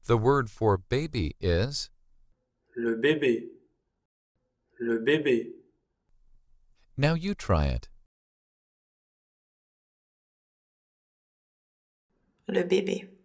The word for baby is le bébé, le bébé, Now you try it. Le bébé.